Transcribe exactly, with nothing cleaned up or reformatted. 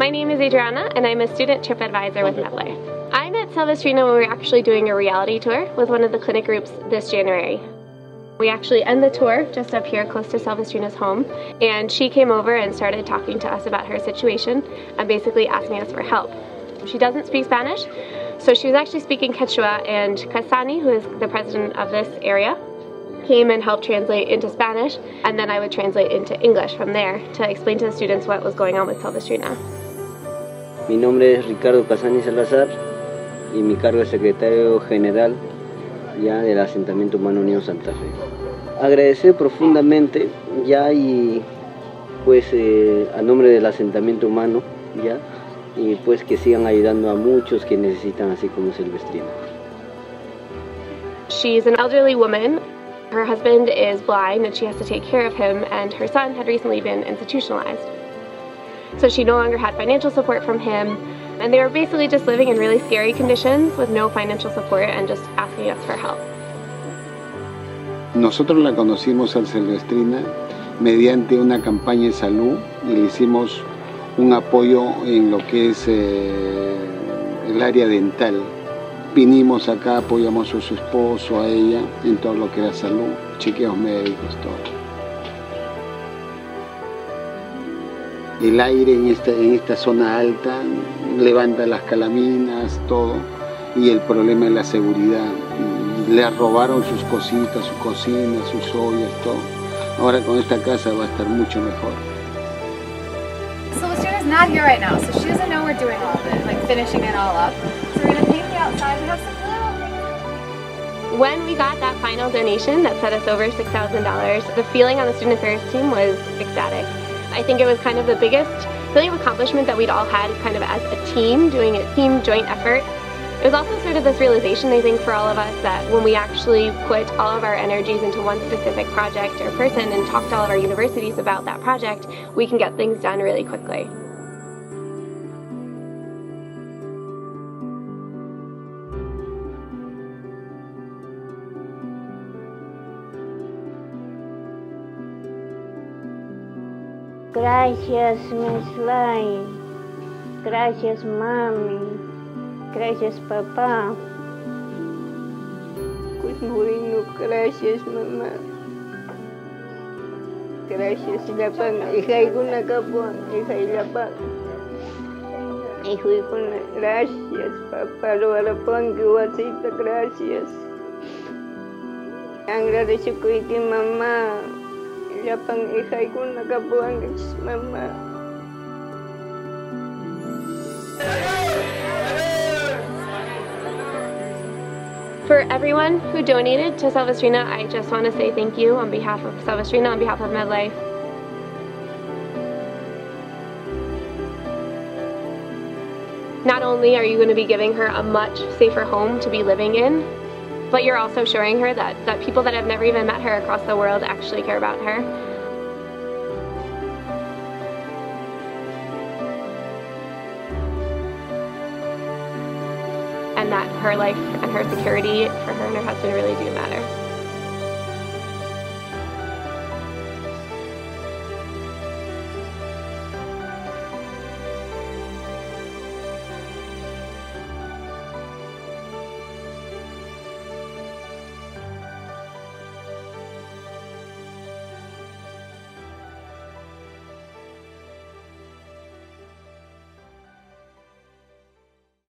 My name is Adriana and I'm a student trip advisor with MedLife. I met Silvestrina when we were actually doing a reality tour with one of the clinic groups this January. We actually end the tour just up here close to Silvestrina's home, and she came over and started talking to us about her situation and basically asking us for help. She doesn't speak Spanish, so she was actually speaking Quechua, and Kasani, who is the president of this area, came and helped translate into Spanish, and then I would translate into English from there to explain to the students what was going on with Silvestrina. Mi nombre es Ricardo Casani Salazar y mi cargo es secretario general ya del asentamiento humano Unión Santa Fe. Agradecer profundamente ya y pues eh, a nombre del asentamiento humano ya y pues que sigan ayudando a muchos que necesitan así como Silvestrina. She's an elderly woman. Her husband is blind and she has to take care of him, and her son had recently been institutionalized. So she no longer had financial support from him, and they were basically just living in really scary conditions with no financial support and just asking us for help. Nosotros la conocimos a Silvestrina mediante una campaña de salud y le hicimos un apoyo en lo que es eh, el área dental. Vinimos acá, apoyamos a su esposo, a ella, en todo lo que era salud, chequeos médicos, todo. El aire en esta, en esta zona alta levanta las calaminas, todo, y el problema es la seguridad. Le robaron sus cositas, su cocina, sus ollas, todo. Ahora con esta casa va a estar mucho mejor. Silvestrina's not here right now, so she doesn't know we're doing all of it, like finishing it all up. So we're gonna paint the outside. We have some little things. When we got that final donation that set us over six thousand dollars, the feeling on the student affairs team was ecstatic. I think it was kind of the biggest feeling of accomplishment that we'd all had kind of as a team, doing a team joint effort. It was also sort of this realization, I think, for all of us that when we actually put all of our energies into one specific project or person and talk to all of our universities about that project, we can get things done really quickly. Gracias, Miss Lai. Gracias, Mami. Gracias, Papá. Pues bueno, gracias, Mamá. Gracias, Lapang. Ihay ko na kapon. Ihay Lapang. Ihay ko na. Gracias, Papá. Lo alapang kiwasita. Gracias. Ang agradezco ko kay Mama. Lapang ihay ko na kapon. Mama. For everyone who donated to Silvestrina, I just want to say thank you on behalf of Silvestrina, on behalf of MedLife. Not only are you going to be giving her a much safer home to be living in, but you're also showing her that, that people that have never even met her across the world actually care about her. And that her life and her security for her and her husband really do matter.